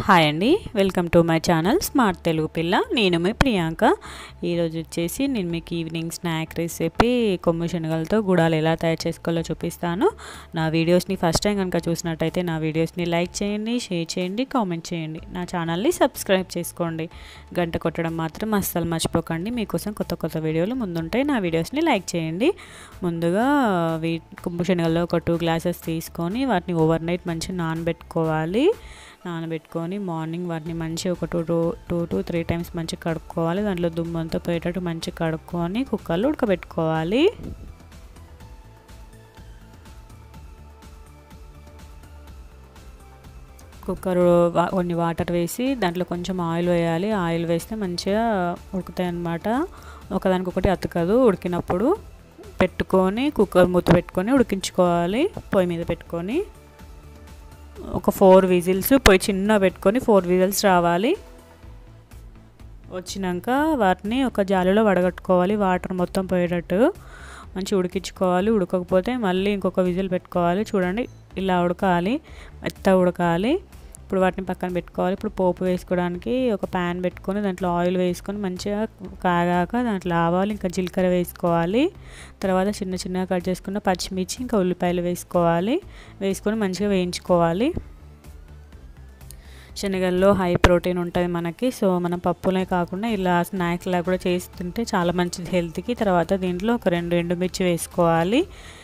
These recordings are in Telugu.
హాయ్ అండి, welcome to my channel smart Telugu Pilla. నేను మీ ప్రియాంక. ఈరోజు వచ్చేసి నేను మీకు ఈవినింగ్ స్నాక్ రెసిపీ కొమ్ము శనగలతో గుడాలు ఎలా తయారు చేసుకోవాలో చూపిస్తాను. నా వీడియోస్ని ఫస్ట్ టైం కనుక చూసినట్టయితే నా వీడియోస్ని లైక్ చేయండి, షేర్ చేయండి, కామెంట్ చేయండి. నా ఛానల్ని సబ్స్క్రైబ్ చేసుకోండి. గంట కొట్టడం మాత్రం అస్సలు మర్చిపోకండి. మీకోసం కొత్త కొత్త వీడియోలు ముందుంటాయి. నా వీడియోస్ని లైక్ చేయండి. ముందుగా కొమ్ము శనగల్లో ఒక 2 గ్లాసెస్ తీసుకొని వాటిని ఓవర్ నైట్ మంచిగా నానబెట్టుకోవాలి. నానబెట్టుకొని మార్నింగ్ వాటిని మంచిగా ఒక 2 to 3 టైమ్స్ మంచిగా కడుక్కోవాలి. దాంట్లో దుమ్మంతా పోయేటట్టు మంచిగా కడుక్కొని కుక్కర్లో ఉడకబెట్టుకోవాలి. కుక్కర్ కొన్ని వాటర్ వేసి దాంట్లో కొంచెం ఆయిల్ వేయాలి. ఆయిల్ వేస్తే మంచిగా ఉడుకుతాయి అన్నమాట. ఒకదానికొకటి అతుకదు. ఉడికినప్పుడు పెట్టుకొని కుక్కర్ మూత పెట్టుకొని ఉడికించుకోవాలి. పొయ్యి మీద పెట్టుకొని ఒక 4 విజిల్స్ పొయ్యి చిన్న పెట్టుకొని 4 విజిల్స్ రావాలి. వచ్చినాక వాటిని ఒక జాలీలో వడగట్టుకోవాలి. వాటర్ మొత్తం పోయేటట్టు మంచిగా ఉడికించుకోవాలి. ఉడకకపోతే మళ్ళీ ఇంకొక విజిల్ పెట్టుకోవాలి. చూడండి, ఇలా ఉడకాలి, మెత్తగా ఉడకాలి. ఇప్పుడు వాటిని పక్కన పెట్టుకోవాలి. ఇప్పుడు పోపు వేసుకోవడానికి ఒక ప్యాన్ పెట్టుకొని దాంట్లో ఆయిల్ వేసుకొని మంచిగా కాగాక దాంట్లో ఆవాలు ఇంకా జీలకర్ర వేసుకోవాలి. తర్వాత చిన్న చిన్నగా కట్ చేసుకున్న పచ్చిమిర్చి ఇంకా ఉల్లిపాయలు వేసుకోవాలి. వేసుకొని మంచిగా వేయించుకోవాలి. శనగల్లో హై ప్రోటీన్ ఉంటుంది మనకి. సో మనం పప్పులే కాకుండా ఇలా స్నాక్స్లా కూడా చేస్తుంటే చాలా మంచిది హెల్త్కి. తర్వాత దీంట్లో ఒక 2 ఎండుమిర్చి వేసుకోవాలి.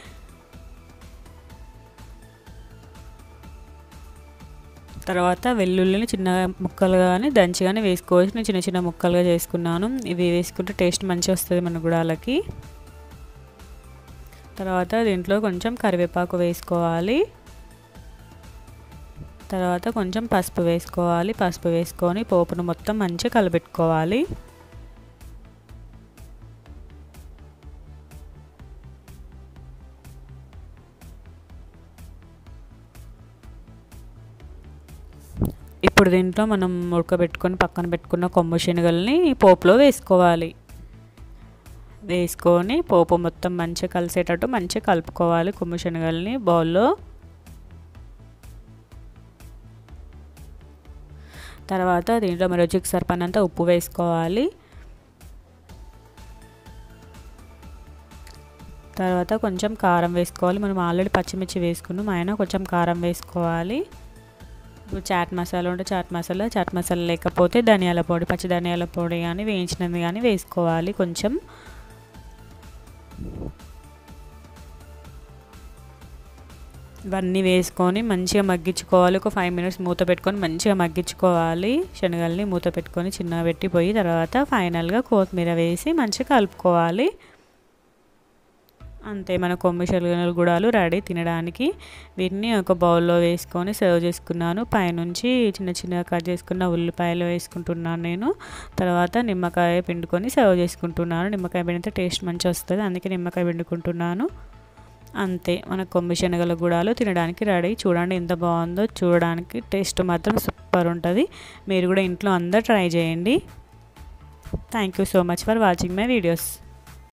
తర్వాత వెల్లుల్లిని చిన్న ముక్కలుగా కానీ దంచి కానీ వేసుకోవచ్చు. నేను చిన్న చిన్న ముక్కలుగా చేసుకున్నాను. ఇవి వేసుకుంటే టేస్ట్ మంచిగా వస్తుంది మన గుడాలకి. తర్వాత దీంట్లో కొంచెం కరివేపాకు వేసుకోవాలి. తర్వాత కొంచెం పసుపు వేసుకోవాలి. పసుపు వేసుకొని పోపును మొత్తం మంచిగా కలబెట్టుకోవాలి. ఇప్పుడు దీంట్లో మనం ఉడకబెట్టుకొని పక్కన పెట్టుకున్న కొమ్ము శనగల్ని పోపులో వేసుకోవాలి. వేసుకొని పోపు మొత్తం మంచిగా కలిసేటట్టు మంచిగా కలుపుకోవాలి. కొమ్ము శనగల్ని బౌల్లో. తర్వాత దీంట్లో మన రుచికి సరిపడినంత ఉప్పు వేసుకోవాలి. తర్వాత కొంచెం కారం వేసుకోవాలి. మనం ఆల్రెడీ పచ్చిమిర్చి వేసుకున్నాం, అయినా కొంచెం కారం వేసుకోవాలి. ఇప్పుడు చాట్ మసాలా ఉంటే చాట్ మసాలా లేకపోతే ధనియాల పొడి, పచ్చి ధనియాల పొడి కానీ వేయించినది కానీ వేసుకోవాలి. కొంచెం ఇవన్నీ వేసుకొని మంచిగా మగ్గించుకోవాలి. ఒక 5 మినిట్స్ మూత పెట్టుకొని మంచిగా మగ్గించుకోవాలి. శనగల్ని మూత పెట్టుకొని చిన్నగా పెట్టిపోయి తర్వాత ఫైనల్గా కొత్తిమీర వేసి మంచిగా కలుపుకోవాలి. అంతే, మన కొమ్ము శనగల గుడాలు రెడీ తినడానికి. వీటిని ఒక బౌల్లో వేసుకొని సర్వ్ చేసుకున్నాను. పైనుంచి చిన్న చిన్నగా కట్ చేసుకున్న ఉల్లిపాయలు వేసుకుంటున్నాను నేను. తర్వాత నిమ్మకాయ పిండుకొని సర్వ్ చేసుకుంటున్నాను. నిమ్మకాయ పిండితే టేస్ట్ మంచిగా వస్తుంది, అందుకే నిమ్మకాయ పిండుకుంటున్నాను. అంతే, మన కొమ్ము శనగల గుడాలు తినడానికి రెడీ. చూడండి ఎంత బాగుందో. చూడడానికి టేస్ట్ మాత్రం సూపర్ ఉంటుంది. మీరు కూడా ఇంట్లో అందరూ ట్రై చేయండి. Thank you so much for watching my videos.